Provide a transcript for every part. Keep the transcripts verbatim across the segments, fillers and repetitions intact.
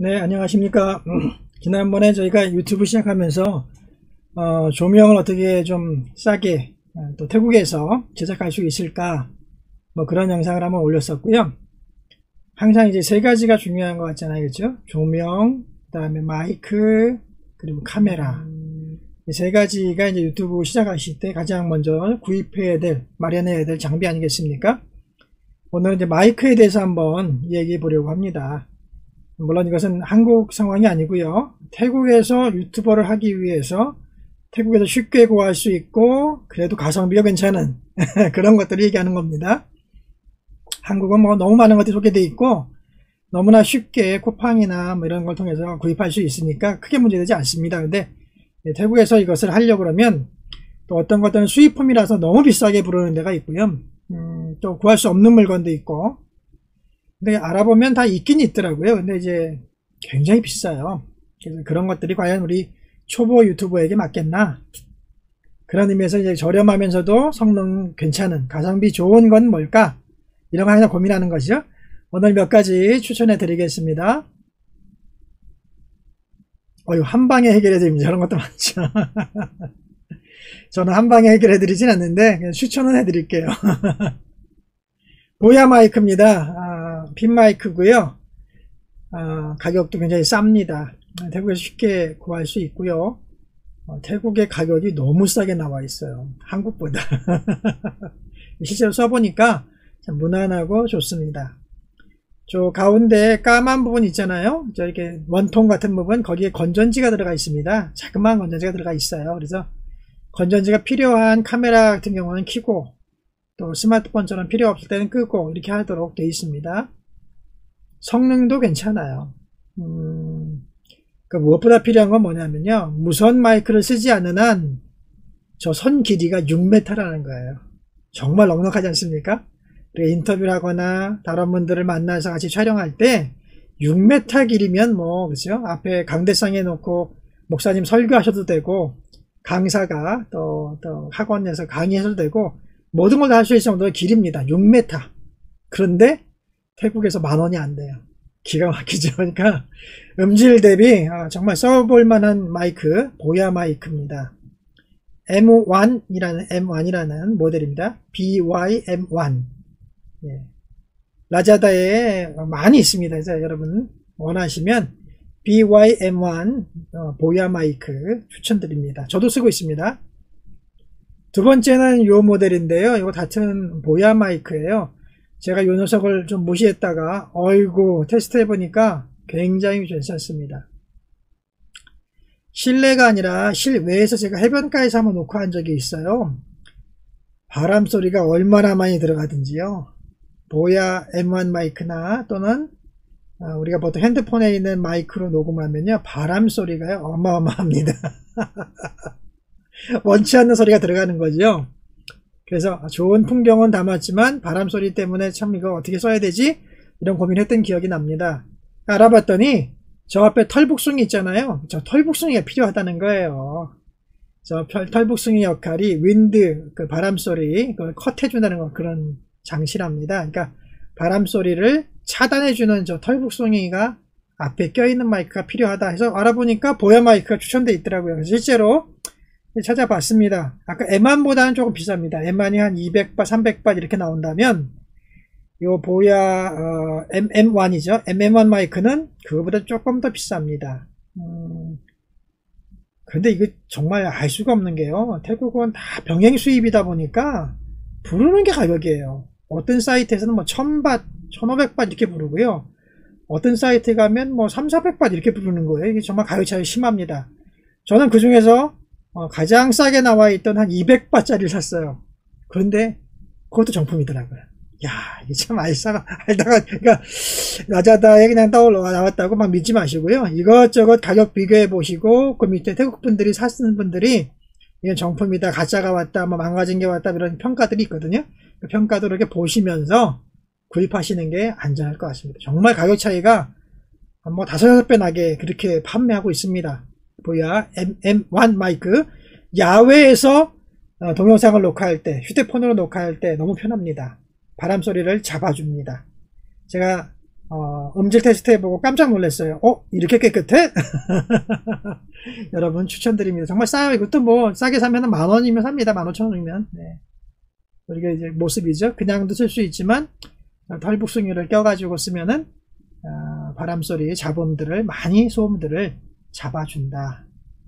네, 안녕하십니까. 지난번에 저희가 유튜브 시작하면서 어, 조명을 어떻게 좀 싸게 어, 또 태국에서 제작할 수 있을까 뭐 그런 영상을 한번 올렸었고요. 항상 이제 세 가지가 중요한 것 같잖아요, 그렇죠? 조명, 그 다음에 마이크, 그리고 카메라. 이 세 가지가 이제 유튜브 시작하실 때 가장 먼저 구입해야 될, 마련해야 될 장비 아니겠습니까? 오늘은 이제 마이크에 대해서 한번 얘기해 보려고 합니다. 물론 이것은 한국 상황이 아니고요. 태국에서 유튜버를 하기 위해서 태국에서 쉽게 구할 수 있고 그래도 가성비가 괜찮은 그런 것들을 얘기하는 겁니다. 한국은 뭐 너무 많은 것들이 소개되어 있고 너무나 쉽게 쿠팡이나 뭐 이런 걸 통해서 구입할 수 있으니까 크게 문제되지 않습니다. 근데 태국에서 이것을 하려고 그러면 또 어떤 것들은 수입품이라서 너무 비싸게 부르는 데가 있고요. 음, 또 구할 수 없는 물건도 있고 근데 알아보면 다 있긴 있더라고요. 근데 이제 굉장히 비싸요. 그래서 그런 것들이 과연 우리 초보 유튜버에게 맞겠나? 그런 의미에서 이제 저렴하면서도 성능 괜찮은 가성비 좋은 건 뭘까? 이런 거 항상 고민하는 것이죠. 오늘 몇 가지 추천해 드리겠습니다. 어휴, 한 방에 해결해 드립니다. 저런 것도 많죠. 저는 한 방에 해결해 드리진 않는데 그냥 추천은 해 드릴게요. 보야 마이크입니다. 아, 핀 마이크고요. 아, 가격도 굉장히 쌉니다. 태국에서 쉽게 구할 수 있고요. 어, 태국의 가격이 너무 싸게 나와 있어요. 한국보다. 실제로 써보니까 참 무난하고 좋습니다. 저 가운데 까만 부분 있잖아요. 저 이렇게 원통 같은 부분, 거기에 건전지가 들어가 있습니다. 자그마한 건전지가 들어가 있어요. 그래서 건전지가 필요한 카메라 같은 경우는 켜고 또 스마트폰처럼 필요 없을 때는 끄고 이렇게 하도록 되어 있습니다. 성능도 괜찮아요. 음, 그 무엇보다 필요한 건 뭐냐면요. 무선 마이크를 쓰지 않는 한 저 선 길이가 육 미터라는 거예요. 정말 넉넉하지 않습니까? 인터뷰를 하거나 다른 분들을 만나서 같이 촬영할 때 육 미터 길이면 뭐 그죠? 앞에 강대상에 놓고 목사님 설교하셔도 되고 강사가 또, 또 학원에서 강의하셔도 되고 모든 걸 다 할 수 있을 정도의 길입니다. 육 미터. 그런데 태국에서 만 원이 안 돼요. 기가 막히죠. 그러니까 음질 대비 정말 써볼 만한 마이크, 보야 마이크입니다. 엠 원이라는 엠 원이라는 모델입니다. 비 와이 엠 원. 예. 라자다에 많이 있습니다. 그래서 여러분 원하시면 비 와이 엠 원 어, 보야 마이크 추천드립니다. 저도 쓰고 있습니다. 두 번째는 이 모델인데요. 이거 같은 보야 마이크예요. 제가 이 녀석을 좀 무시했다가 어이구 테스트 해보니까 굉장히 괜찮습니다. 실내가 아니라 실외에서 제가 해변가에서 한번 녹화한 적이 있어요. 바람 소리가 얼마나 많이 들어가든지요. 보야 엠 원 마이크나 또는 우리가 보통 핸드폰에 있는 마이크로 녹음하면요 바람 소리가 어마어마합니다. 원치 않는 소리가 들어가는 거죠. 그래서 좋은 풍경은 담았지만 바람 소리 때문에 참 이거 어떻게 써야 되지? 이런 고민했던 기억이 납니다. 알아봤더니 저 앞에 털북숭이 있잖아요. 저 털북숭이가 필요하다는 거예요. 저 털북숭이 역할이 윈드, 그 바람 소리, 그걸 컷해준다는 거 그런 장치랍니다. 그러니까 바람 소리를 차단해주는 저 털북숭이가 앞에 껴있는 마이크가 필요하다 해서 알아보니까 보야 마이크가 추천되어 있더라고요. 그래서 실제로 찾아봤습니다. 아까 엠 원보다는 조금 비쌉니다. 엠 원이 한 이백 바, 삼백 바 이렇게 나온다면 요 보야 어, 엠 원이죠. 엠 원 마이크는 그거보다 조금 더 비쌉니다. 음, 근데 이거 정말 알 수가 없는 게요. 태국은 다 병행 수입이다 보니까 부르는 게 가격이에요. 어떤 사이트에서는 뭐 천 바, 천오백 바 이렇게 부르고요. 어떤 사이트에 가면 뭐 삼사백 바 이렇게 부르는 거예요. 이게 정말 가격 차이 심합니다. 저는 그 중에서 어, 가장 싸게 나와 있던 한 이백 바짜리를 샀어요. 그런데 그것도 정품이더라고요. 야, 이게 참 알다가, 알다가, 그러니까, 라자다에 그냥 떠올라 나왔다고 막 믿지 마시고요. 이것저것 가격 비교해 보시고, 그 밑에 태국 분들이 사시는 분들이, 이건 정품이다, 가짜가 왔다, 뭐 망가진 게 왔다, 이런 평가들이 있거든요. 그 평가도 이렇게 보시면서 구입하시는 게 안전할 것 같습니다. 정말 가격 차이가 뭐 다섯, 여섯 배 나게 그렇게 판매하고 있습니다. 보야 엠 원 마이크. 야외에서 동영상을 녹화할 때, 휴대폰으로 녹화할 때 너무 편합니다. 바람 소리를 잡아줍니다. 제가 어, 음질 테스트 해보고 깜짝 놀랐어요. 어? 이렇게 깨끗해? 여러분 추천드립니다. 정말 싸요. 이것도 뭐 싸게 사면 만 원이면 삽니다. 만 오천 원이면. 네. 이게 이제 모습이죠. 그냥도 쓸 수 있지만 털북숭이를 껴가지고 쓰면은 어, 바람소리, 잡음들을 많이 소음들을 잡아준다.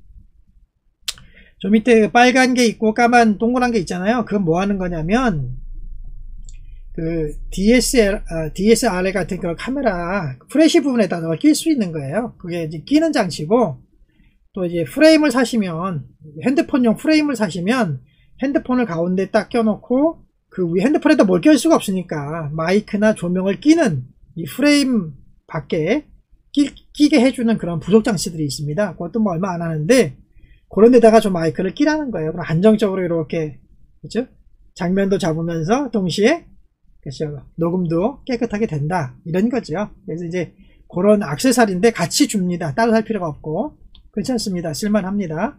저 밑에 빨간 게 있고 까만 동그란 게 있잖아요. 그건 뭐 하는 거냐면 그 디에스엘, 어, 디에스알알 같은 그 카메라 프레시 부분에다가 낄 수 있는 거예요. 그게 이제 끼는 장치고, 또 이제 프레임을 사시면, 핸드폰용 프레임을 사시면 핸드폰을 가운데 딱 껴놓고 그 위 핸드폰에다 뭘 낄 수가 없으니까 마이크나 조명을 끼는 이 프레임 밖에 끼, 끼게 해주는 그런 부속 장치들이 있습니다. 그것도 뭐 얼마 안 하는데 그런 데다가 좀 마이크를 끼라는 거예요. 그럼 안정적으로 이렇게, 그죠? 장면도 잡으면서 동시에 그렇죠. 녹음도 깨끗하게 된다. 이런 거죠. 그래서 이제 그런 액세서리인데 같이 줍니다. 따로 살 필요가 없고. 괜찮습니다. 쓸만합니다.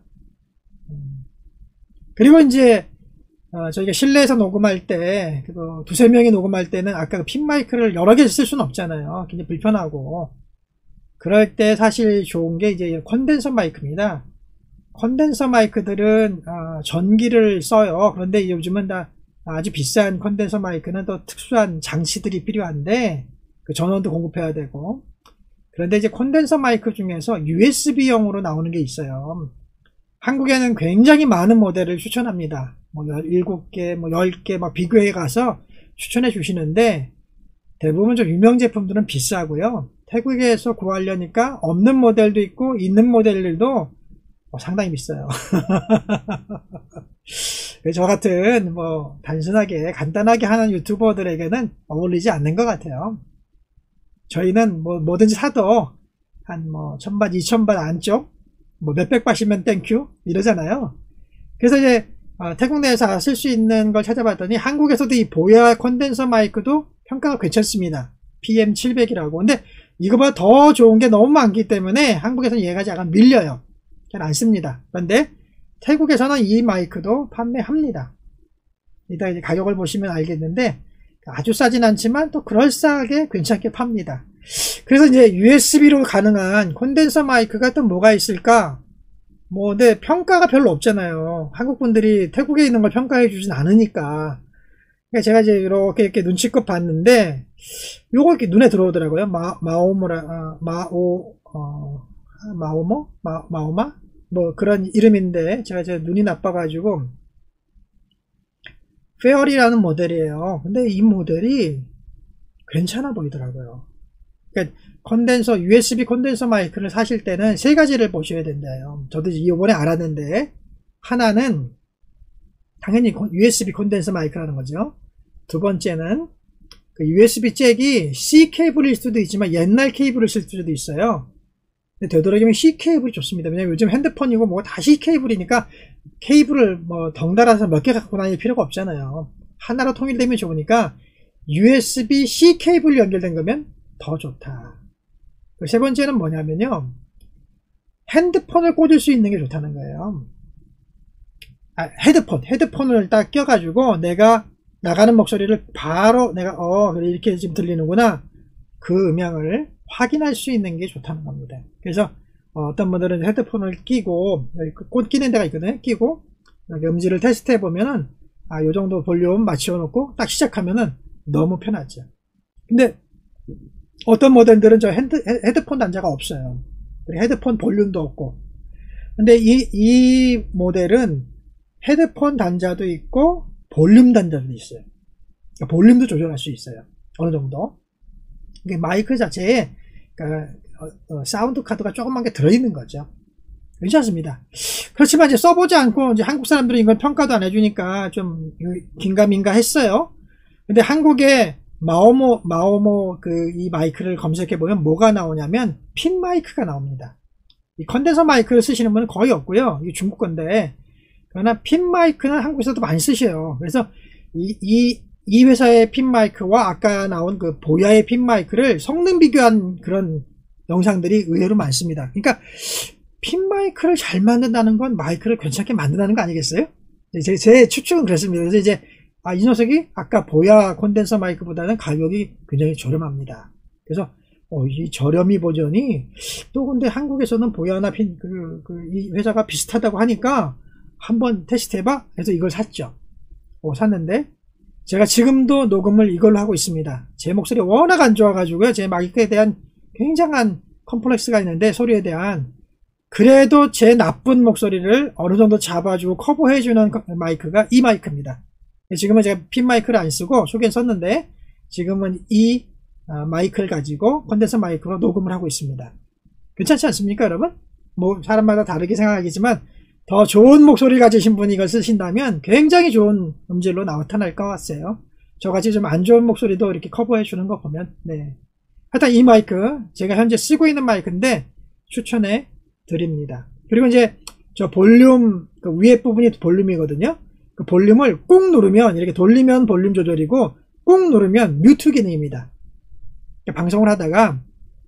그리고 이제 어, 저희가 실내에서 녹음할 때 두세 명이 녹음할 때는 아까 핀 마이크를 여러 개 쓸 수는 없잖아요. 굉장히 불편하고. 그럴 때 사실 좋은 게 이제 컨덴서 마이크입니다. 컨덴서 마이크들은 어, 전기를 써요. 그런데 요즘은 다 아주 비싼 컨덴서 마이크는 또 특수한 장치들이 필요한데 그 전원도 공급해야 되고, 그런데 이제 컨덴서 마이크 중에서 유에스비용으로 나오는 게 있어요. 한국에는 굉장히 많은 모델을 추천합니다. 뭐 일곱 개, 뭐 열 개 막 비교해 가서 추천해 주시는데 대부분 좀 유명 제품들은 비싸고요. 태국에서 구하려니까 없는 모델도 있고 있는 모델들도 상당히 비싸요. 저 같은 뭐 단순하게 간단하게 하는 유튜버들에게는 어울리지 않는 것 같아요. 저희는 뭐 뭐든지 사도 한 뭐 천바, 이천바 안쪽 뭐 몇백 바시면 땡큐 이러잖아요. 그래서 이제 어, 태국 내에서 쓸 수 있는 걸 찾아봤더니 한국에서도 이 보야 컨덴서 마이크도 평가가 괜찮습니다. 피엠 칠백이라고. 근데 이거보다 더 좋은 게 너무 많기 때문에 한국에서는 얘가 약간 밀려요. 잘 안 씁니다. 그런데 태국에서는 이 마이크도 판매합니다. 이따 이제 가격을 보시면 알겠는데 아주 싸진 않지만 또 그럴싸하게 괜찮게 팝니다. 그래서 이제 유에스비로 가능한 콘덴서 마이크가 또 뭐가 있을까? 뭐 근데 평가가 별로 없잖아요. 한국 분들이 태국에 있는 걸 평가해 주진 않으니까. 그러니까 제가 이제 이렇게 이렇게 눈치껏 봤는데 요거 이렇게 눈에 들어오더라고요. 마, 마오모라, 아, 마오, 어, 마오모? 마, 마오마? 뭐 그런 이름인데 제가 제 눈이 나빠가지고 페어리라는 모델이에요. 근데 이 모델이 괜찮아 보이더라고요. 그러니까 컨덴서, 유에스비 컨덴서 마이크를 사실 때는 세 가지를 보셔야 된다요. 저도 이번에 알았는데 하나는 당연히 유에스비 컨덴서 마이크라는 거죠. 두 번째는 그 유에스비 잭이 C 케이블일 수도 있지만 옛날 케이블을 쓸 수도 있어요. 근데 되도록이면 C 케이블이 좋습니다. 왜냐면 요즘 핸드폰이고 뭐가 다 C 케이블이니까 케이블을 뭐 덩달아서 몇 개 갖고 다닐 필요가 없잖아요. 하나로 통일되면 좋으니까 유에스비-C 케이블 연결된 거면 더 좋다. 세 번째는 뭐냐면요, 핸드폰을 꽂을 수 있는 게 좋다는 거예요. 아, 헤드폰, 헤드폰을 딱 껴가지고 내가 나가는 목소리를 바로 내가 어 그래 이렇게 지금 들리는구나, 그 음향을 확인할 수 있는 게 좋다는 겁니다. 그래서 어, 어떤 분들은 헤드폰을 끼고 꽂 끼는 데가 있거든요. 끼고 음질을 테스트해 보면은 아, 요 정도 볼륨 맞춰 놓고 딱 시작하면은 너무 편하죠. 근데 어떤 모델들은 저 핸드, 헤드폰 단자가 없어요. 헤드폰 볼륨도 없고. 근데 이, 이 모델은 헤드폰 단자도 있고 볼륨 단자도 있어요. 그러니까 볼륨도 조절할 수 있어요. 어느 정도. 이게 마이크 자체에 그러니까 어, 어, 사운드 카드가 조그만 게 들어있는 거죠. 괜찮습니다. 그렇지만 이제 써보지 않고 이제 한국 사람들이 이걸 평가도 안 해주니까 좀 긴가민가 했어요. 근데 한국에 마오모, 마오모 그 이 마이크를 검색해보면 뭐가 나오냐면 핀 마이크가 나옵니다. 이 컨덴서 마이크를 쓰시는 분은 거의 없고요. 이게 중국 건데. 그러나 핀 마이크는 한국에서도 많이 쓰셔요. 그래서 이, 이, 이 회사의 핀 마이크와 아까 나온 그 보야의 핀 마이크를 성능 비교한 그런 영상들이 의외로 많습니다. 그러니까 핀 마이크를 잘 만든다는 건 마이크를 괜찮게 만든다는 거 아니겠어요? 제, 제 추측은 그렇습니다. 그래서 이제 아, 이 녀석이 아까 보야 콘덴서 마이크보다는 가격이 굉장히 저렴합니다. 그래서 어, 이 저렴이 버전이 또 근데 한국에서는 보야나 핀, 그, 그, 이 회사가 비슷하다고 하니까 한번 테스트 해봐? 해서 이걸 샀죠. 어, 샀는데 제가 지금도 녹음을 이걸로 하고 있습니다. 제 목소리 워낙 안 좋아가지고요. 제 마이크에 대한 굉장한 컴플렉스가 있는데, 소리에 대한. 그래도 제 나쁜 목소리를 어느 정도 잡아주고 커버해주는 마이크가 이 마이크입니다. 지금은 제가 핀 마이크를 안 쓰고 소개는 썼는데, 지금은 이 마이크를 가지고 컨덴서 마이크로 녹음을 하고 있습니다. 괜찮지 않습니까, 여러분? 뭐 사람마다 다르게 생각하겠지만 더 좋은 목소리 가지신 분이 이걸 쓰신다면 굉장히 좋은 음질로 나타날 것 같아요. 저같이 좀 안 좋은 목소리도 이렇게 커버해 주는 거 보면. 네. 하여튼 이 마이크 제가 현재 쓰고 있는 마이크인데 추천해 드립니다. 그리고 이제 저 볼륨, 그 위에 부분이 볼륨이거든요. 그 볼륨을 꾹 누르면, 이렇게 돌리면 볼륨 조절이고 꾹 누르면 뮤트 기능입니다. 방송을 하다가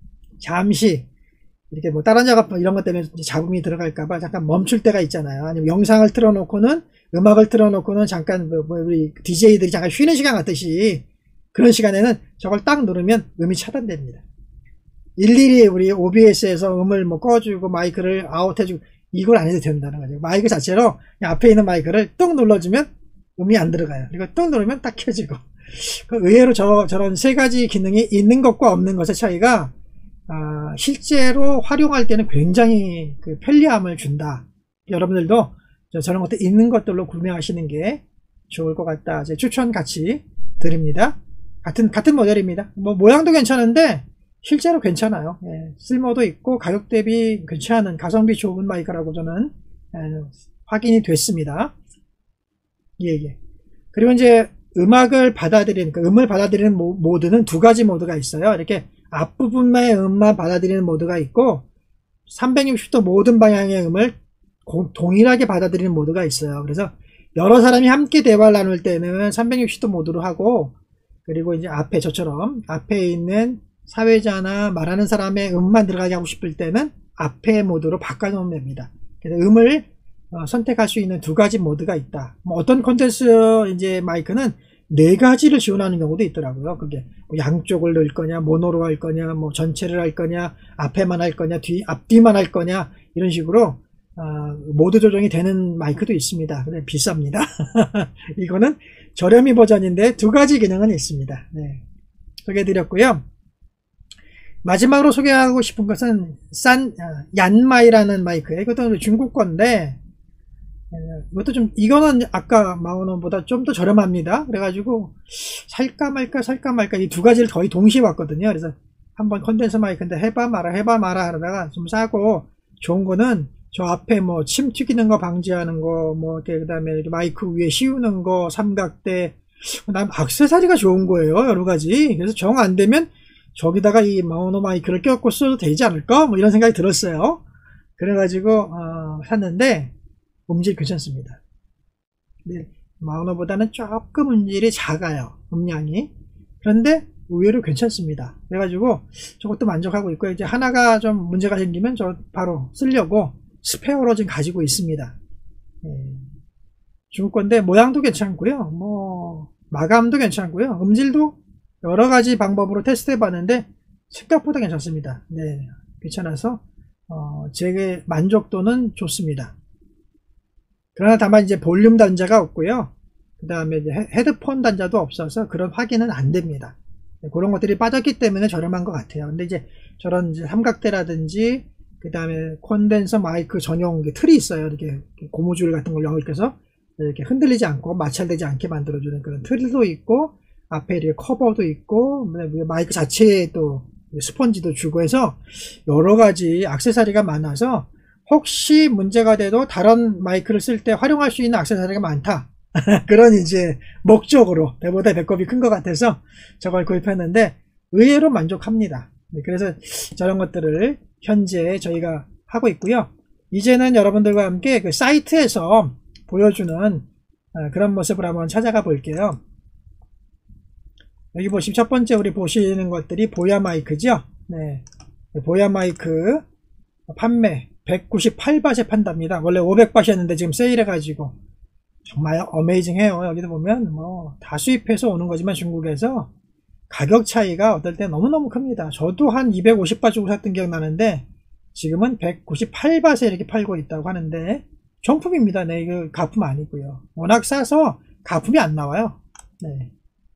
잠시 이렇게 뭐 다른 작업 이런 것 때문에 잡음이 들어갈까봐 잠깐 멈출 때가 있잖아요. 아니면 영상을 틀어놓고는, 음악을 틀어놓고는 잠깐 뭐, 뭐 우리 디제이들이 잠깐 쉬는 시간 같듯이 그런 시간에는 저걸 딱 누르면 음이 차단됩니다. 일일이 우리 오비에스에서 음을 뭐 꺼주고 마이크를 아웃해주고 이걸 안 해도 된다는 거죠. 마이크 자체로 그냥 앞에 있는 마이크를 뚝 눌러주면 음이 안 들어가요. 그리고 뚝 누르면 딱 켜지고. 의외로 저, 저런 세 가지 기능이 있는 것과 없는 것의 차이가 아, 실제로 활용할 때는 굉장히 그 편리함을 준다. 여러분들도 저런 것들 있는 것들로 구매하시는 게 좋을 것 같다. 제 추천 같이 드립니다. 같은 같은 모델입니다. 뭐 모양도 괜찮은데 실제로 괜찮아요. 예, 쓸모도 있고 가격 대비 괜찮은, 가성비 좋은 마이크라고 저는 예, 확인이 됐습니다. 예, 예. 그리고 이제 음악을 받아들이는, 그 음을 받아들이는 모, 모드는 두 가지 모드가 있어요. 이렇게 앞부분의 음만 받아들이는 모드가 있고 삼백육십 도 모든 방향의 음을 고, 동일하게 받아들이는 모드가 있어요. 그래서 여러 사람이 함께 대화를 나눌 때는 삼백육십 도 모드로 하고, 그리고 이제 앞에 저처럼 앞에 있는 사회자나 말하는 사람의 음만 들어가게 하고 싶을 때는 앞에 모드로 바꿔놓으면 됩니다. 그래서 음을 어, 선택할 수 있는 두 가지 모드가 있다. 뭐 어떤 콘텐츠 이제 마이크는 네 가지를 지원하는 경우도 있더라고요. 그게 뭐 양쪽을 넣을 거냐, 모노로 할 거냐, 뭐 전체를 할 거냐, 앞에만 할 거냐, 뒤 앞뒤만 할 거냐, 이런 식으로 어, 모드 조정이 되는 마이크도 있습니다. 근데 비쌉니다. 이거는 저렴이 버전인데 두 가지 기능은 있습니다. 네. 소개해드렸고요. 마지막으로 소개하고 싶은 것은 산 얀마이라는 마이크예요. 이것도 중국 건데 이것도 좀, 이거는 아까 마오논보다 좀 더 저렴합니다. 그래가지고 살까 말까 살까 말까 이 두 가지를 거의 동시에 왔거든요. 그래서 한번 컨덴서 마이크인데 해봐 마라 해봐 마라 하다가 좀 싸고, 좋은 거는 저 앞에 뭐 침 튀기는 거 방지하는 거, 뭐 이렇게 그다음에 이렇게 마이크 위에 씌우는 거, 삼각대, 난 액세서리가 좋은 거예요. 여러 가지. 그래서 정 안 되면 저기다가 이 마오노 마이크를 껴갖고 써도 되지 않을까? 뭐 이런 생각이 들었어요. 그래가지고 어, 샀는데 음질 괜찮습니다. 근데 마오노보다는 조금 음질이 작아요. 음량이. 그런데 의외로 괜찮습니다. 그래가지고 저것도 만족하고 있고요. 이제 하나가 좀 문제가 생기면 저 바로 쓰려고 스페어로 지금 가지고 있습니다. 예. 중국 건데 모양도 괜찮고요. 뭐 마감도 괜찮고요. 음질도 여러 가지 방법으로 테스트 해봤는데 생각보다 괜찮습니다. 네, 괜찮아서 어, 제 만족도는 좋습니다. 그러나 다만 이제 볼륨 단자가 없고요. 그 다음에 이제 헤드폰 단자도 없어서 그런 확인은 안 됩니다. 네, 그런 것들이 빠졌기 때문에 저렴한 것 같아요. 근데 이제 저런 이제 삼각대라든지 그 다음에 콘덴서 마이크 전용 틀이 있어요. 이렇게 고무줄 같은 걸 연결해서 이렇게 흔들리지 않고 마찰되지 않게 만들어주는 그런 틀도 있고, 앞에 이렇게 커버도 있고, 마이크 자체에 또 스펀지도 주고 해서 여러 가지 액세서리가 많아서 혹시 문제가 돼도 다른 마이크를 쓸 때 활용할 수 있는 액세서리가 많다. 그런 이제 목적으로 배보다 배꼽이 큰 것 같아서 저걸 구입했는데 의외로 만족합니다. 그래서 저런 것들을 현재 저희가 하고 있고요. 이제는 여러분들과 함께 그 사이트에서 보여주는 그런 모습을 한번 찾아가 볼게요. 여기 보시면 첫 번째 우리 보시는 것들이 보야 마이크죠. 네, 보야 마이크 판매 백구십팔 바트에 판답니다. 원래 오백 바트였는데 지금 세일해가지고 정말 어메이징해요. 여기도 보면 뭐 다 수입해서 오는 거지만 중국에서 가격 차이가 어떨 때 너무너무 큽니다. 저도 한 이백오십 바 주고 샀던 기억 나는데 지금은 백구십팔 바트에 이렇게 팔고 있다고 하는데 정품입니다. 네, 이거 가품 아니고요. 워낙 싸서 가품이 안 나와요. 네.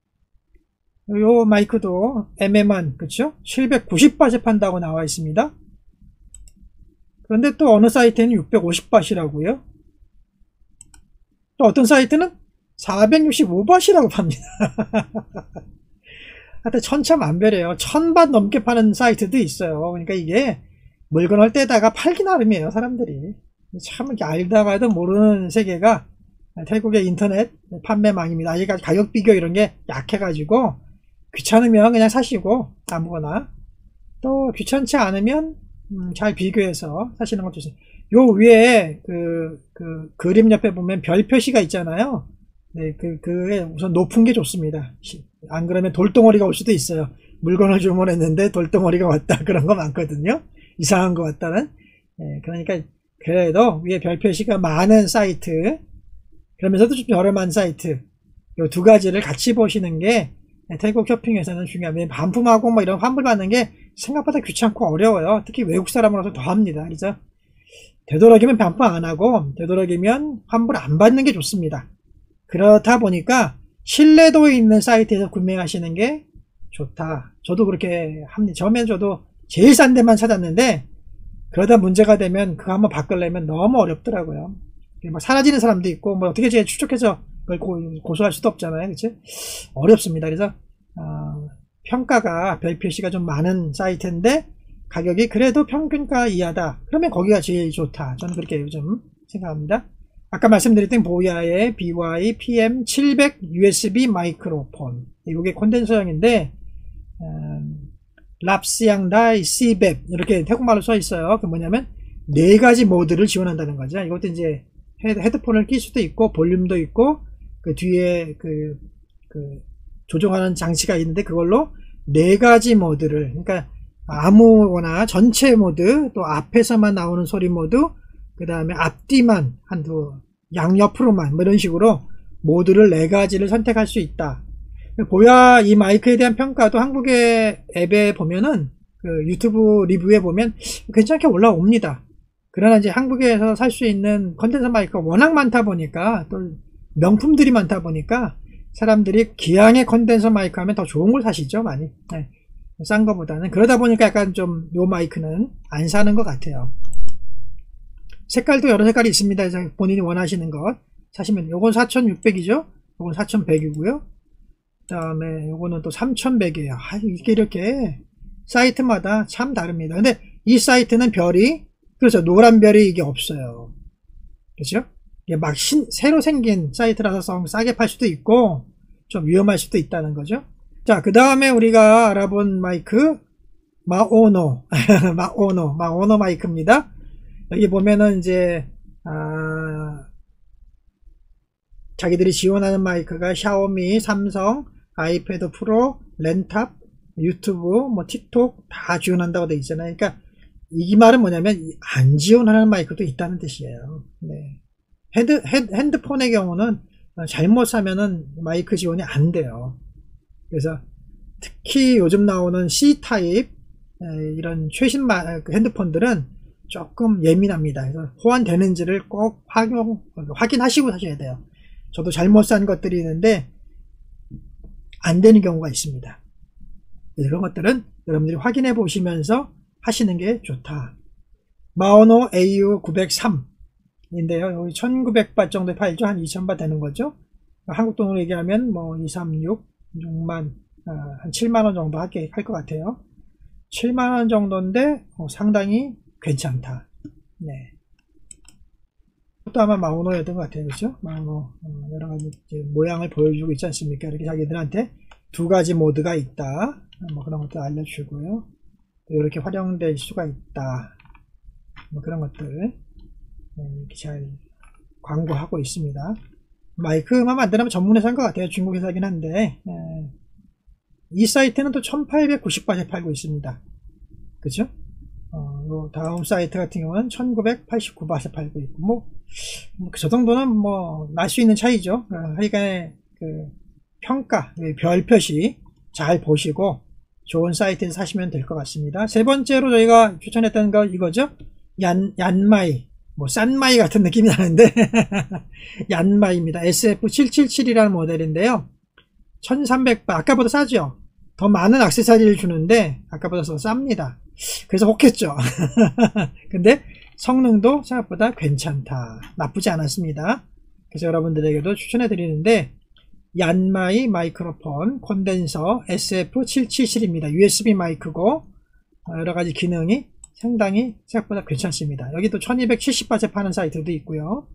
요 마이크도 엠엠원 그쵸? 칠백구십 바트에 판다고 나와 있습니다. 그런데 또 어느 사이트에는 육백오십 바트이라고요. 또 어떤 사이트는 사백육십오 바트이라고 팝니다. 하여튼 천차만별이에요. 천 바트 넘게 파는 사이트도 있어요. 그러니까 이게 물건을 떼다가 팔기 나름이에요, 사람들이. 참 이렇게 알다가도 모르는 세계가 태국의 인터넷 판매망입니다. 아직까지 가격 비교 이런 게 약해가지고 귀찮으면 그냥 사시고 아무거나, 또 귀찮지 않으면 음, 잘 비교해서 사시는 것도 있어요. 요 위에 그, 그 그림 옆에 보면 별 표시가 있잖아요. 네, 그, 그게 우선 높은 게 좋습니다. 안 그러면 돌덩어리가 올 수도 있어요. 물건을 주문했는데 돌덩어리가 왔다. 그런 거 많거든요. 이상한 거 왔다는. 네, 그러니까 그래도 위에 별 표시가 많은 사이트, 그러면서도 좀 저렴한 사이트, 요 두 가지를 같이 보시는 게 태국 쇼핑에서는 중요합니다. 반품하고 뭐 이런 환불 받는 게 생각보다 귀찮고 어려워요. 특히 외국 사람으로서 더 합니다. 그래서 되도록이면 반품 안 하고 되도록이면 환불 안 받는 게 좋습니다. 그렇다 보니까 신뢰도 있는 사이트에서 구매하시는 게 좋다. 저도 그렇게 합니다. 처음엔 저도 제일 싼 데만 찾았는데 그러다 문제가 되면 그거 한번 바꾸려면 너무 어렵더라고요. 막 사라지는 사람도 있고 뭐 어떻게 제가 추적해서 그걸 고, 고소할 수도 없잖아요. 그치? 어렵습니다. 그래서 어, 평가가 별 표시가 좀 많은 사이트인데 가격이 그래도 평균가 이하다. 그러면 거기가 제일 좋다. 저는 그렇게 요즘 생각합니다. 아까 말씀드렸던 보야의 비와이 피엠 칠백 유에스비 마이크로폰, 이게 콘덴서형인데 음, 랍시앙다이 시백 이렇게 태국말로 써 있어요. 그 뭐냐면 네 가지 모드를 지원한다는 거죠. 이것도 이제 헤드, 헤드폰을 낄 수도 있고 볼륨도 있고 그 뒤에 그, 그 조종하는 장치가 있는데 그걸로 네 가지 모드를, 그러니까 아무거나 전체 모드, 또 앞에서만 나오는 소리 모드, 그 다음에 앞뒤만 한두 양옆으로만 뭐 이런 식으로 모드를 네 가지를 선택할 수 있다. 보야 이 마이크에 대한 평가도 한국의 앱에 보면은 그 유튜브 리뷰에 보면 괜찮게 올라옵니다. 그러나 이제 한국에서 살 수 있는 컨덴서 마이크가 워낙 많다 보니까, 또 명품들이 많다 보니까 사람들이 기왕에 컨덴서 마이크 하면 더 좋은 걸 사시죠, 많이. 네. 싼 거보다는. 그러다 보니까 약간 좀 요 마이크는 안 사는 것 같아요. 색깔도 여러 색깔이 있습니다. 그래서 본인이 원하시는 것 사시면, 요건 사천육백이죠 요건 사천백이고요 그 다음에 요거는 또 삼천백이에요 아, 이게 이렇게 사이트마다 참 다릅니다. 근데 이 사이트는 별이, 그렇죠, 노란 별이 이게 없어요. 그렇죠? 이게 막 신, 새로 생긴 사이트라서 싸게 팔 수도 있고 좀 위험할 수도 있다는 거죠. 자, 그 다음에 우리가 알아본 마이크 마오노 마오노 마오노 마이크입니다. 여기 보면은 이제 아, 자기들이 지원하는 마이크가 샤오미, 삼성, 아이패드 프로, 렌탑, 유튜브, 뭐 틱톡 다 지원한다고 되어 있잖아요. 그러니까 이 말은 뭐냐면 안 지원하는 마이크도 있다는 뜻이에요. 네. 헤드, 헤드, 핸드폰의 경우는 잘못 사면은 마이크 지원이 안 돼요. 그래서 특히 요즘 나오는 C 타입 이런 최신 마, 핸드폰들은 조금 예민합니다. 그래서 호환되는지를 꼭 확인, 확인하시고 사셔야 돼요. 저도 잘못 산 것들이 있는데 안 되는 경우가 있습니다. 이런 것들은 여러분들이 확인해 보시면서 하시는 게 좋다. 마오노 에이유 구백삼 인데요. 여기 천구백 바트 정도 팔죠. 한 이천 바트 되는 거죠. 한국 돈으로 얘기하면 뭐 이백삼십육, 육만, 한 칠만 원 정도 할게 할 것 같아요. 칠만 원 정도인데 어, 상당히 괜찮다. 네. 또 아마 마오노였던 것 같아요. 그렇죠? 마오노 어, 여러 가지 모양을 보여주고 있지 않습니까? 이렇게 자기들한테 두 가지 모드가 있다. 뭐 그런 것도 알려주고요. 또 이렇게 활용될 수가 있다. 뭐 그런 것들 네, 이렇게 잘 광고하고 있습니다. 마이크만 만들면 전문회사 한 것 같아요. 중국 회사긴 한데 네. 이 사이트는 또 천팔백구십 바트에 팔고 있습니다. 그죠? 어, 다음 사이트 같은 경우는 천구백팔십구 바트에 팔고 있고, 뭐, 뭐, 그 정도는 뭐, 날 수 있는 차이죠. 어, 하여간에, 그, 평가, 별 표시, 잘 보시고 좋은 사이트에서 사시면 될 것 같습니다. 세 번째로 저희가 추천했던 거 이거죠. 얀, 얀마이, 뭐 싼마이 같은 느낌이 나는데 얀마이입니다. 에스에프 칠칠칠이라는 모델인데요. 천삼백 바, 아까보다 싸죠. 더 많은 액세서리를 주는데 아까보다 더 쌉니다. 그래서 혹했죠. 근데 성능도 생각보다 괜찮다, 나쁘지 않았습니다. 그래서 여러분들에게도 추천해 드리는데 얀마이 마이크로폰 콘덴서 에스에프 칠칠칠입니다. 유에스비 마이크고 여러가지 기능이 상당히 생각보다 괜찮습니다. 여기도 천이백칠십 바트에 파는 사이트도 있고요,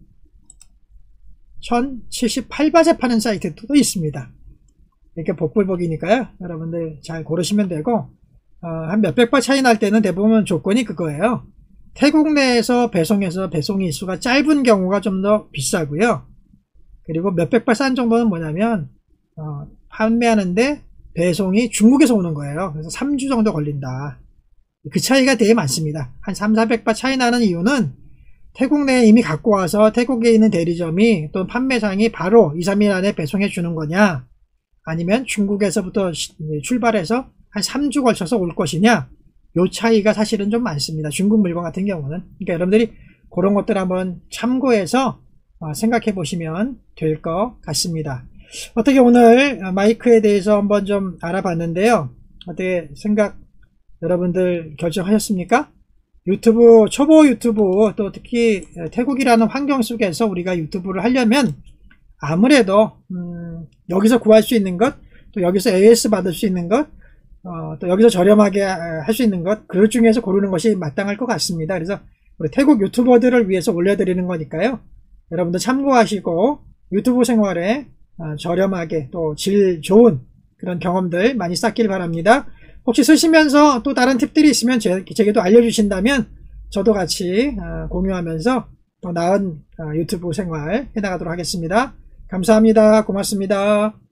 천칠십팔 바트에 파는 사이트도 있습니다. 이렇게 복불복이니까요. 여러분들 잘 고르시면 되고, 어, 한 몇백 바 차이 날 때는 대부분 조건이 그거예요. 태국 내에서 배송해서 배송 일수가 짧은 경우가 좀 더 비싸고요. 그리고 몇백 바 싼 정도는 뭐냐면 어, 판매하는데 배송이 중국에서 오는 거예요. 그래서 삼 주 정도 걸린다. 그 차이가 되게 많습니다. 한 삼사백 바 차이 나는 이유는 태국 내에 이미 갖고 와서 태국에 있는 대리점이 또 판매상이 바로 이, 삼 일 안에 배송해 주는 거냐, 아니면 중국에서부터 출발해서 한 삼 주 걸쳐서 올 것이냐, 요 차이가 사실은 좀 많습니다. 중국 물건 같은 경우는. 그러니까 여러분들이 그런 것들 한번 참고해서 생각해 보시면 될 것 같습니다. 어떻게 오늘 마이크에 대해서 한번 좀 알아봤는데요. 어떻게 생각 여러분들 결정하셨습니까? 유튜브, 초보 유튜브, 또 특히 태국이라는 환경 속에서 우리가 유튜브를 하려면 아무래도 음, 여기서 구할 수 있는 것, 또 여기서 에이에스 받을 수 있는 것, 어, 또 여기서 저렴하게 할 수 있는 것, 그 중에서 고르는 것이 마땅할 것 같습니다. 그래서 우리 태국 유튜버들을 위해서 올려드리는 거니까요. 여러분들 참고하시고 유튜브 생활에 어, 저렴하게 또 질 좋은 그런 경험들 많이 쌓길 바랍니다. 혹시 쓰시면서 또 다른 팁들이 있으면 제, 제게도 알려주신다면 저도 같이 어, 공유하면서 더 나은 어, 유튜브 생활 해나가도록 하겠습니다. 감사합니다. 고맙습니다.